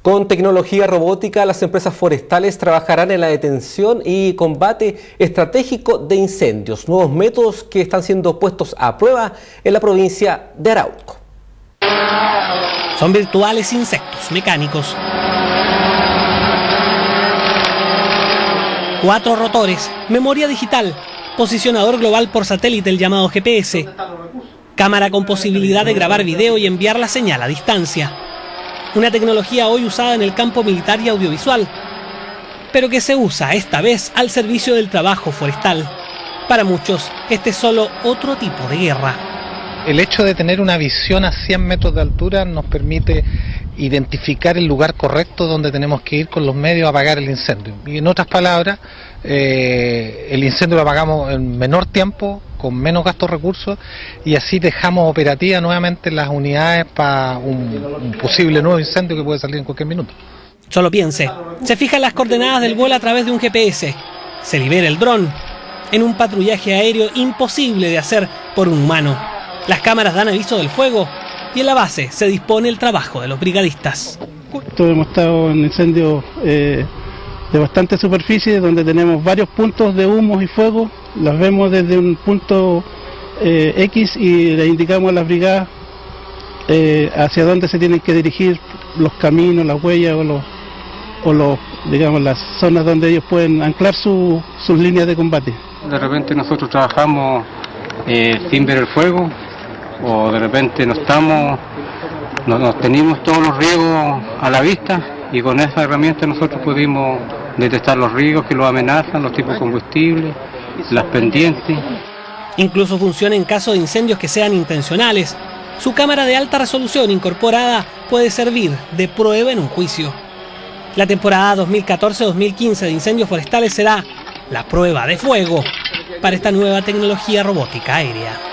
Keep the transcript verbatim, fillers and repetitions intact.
Con tecnología robótica, las empresas forestales trabajarán en la detención y combate estratégico de incendios, nuevos métodos que están siendo puestos a prueba en la provincia de Arauco. Son virtuales insectos mecánicos. Cuatro rotores, memoria digital, posicionador global por satélite, el llamado G P S, cámara con posibilidad de grabar video y enviar la señal a distancia. Una tecnología hoy usada en el campo militar y audiovisual, pero que se usa esta vez al servicio del trabajo forestal. Para muchos, este es solo otro tipo de guerra. El hecho de tener una visión a cien metros de altura nos permite identificar el lugar correcto donde tenemos que ir con los medios a apagar el incendio. Y en otras palabras, eh, el incendio lo apagamos en menor tiempo, con menos gastos de recursos, y así dejamos operativas nuevamente las unidades para un, un posible nuevo incendio que puede salir en cualquier minuto. Solo piense, se fijan las coordenadas del vuelo a través de un G P S, se libera el dron, en un patrullaje aéreo imposible de hacer por un humano. Las cámaras dan aviso del fuego y en la base se dispone el trabajo de los brigadistas. Hemos estado en incendios eh, de bastante superficie, donde tenemos varios puntos de humos y fuego. Las vemos desde un punto eh, X y le indicamos a las brigadas eh, hacia dónde se tienen que dirigir los caminos, las huellas o los, o los digamos las zonas donde ellos pueden anclar su, sus líneas de combate. De repente nosotros trabajamos eh, sin ver el fuego, o de repente no estamos, no, nos tenemos todos los riesgos a la vista, y con esa herramienta nosotros pudimos detectar los riesgos que los amenazan, los tipos de combustible, las pendientes. Incluso funciona en caso de incendios que sean intencionales. Su cámara de alta resolución incorporada puede servir de prueba en un juicio. La temporada dos mil catorce dos mil quince de incendios forestales será la prueba de fuego para esta nueva tecnología robótica aérea.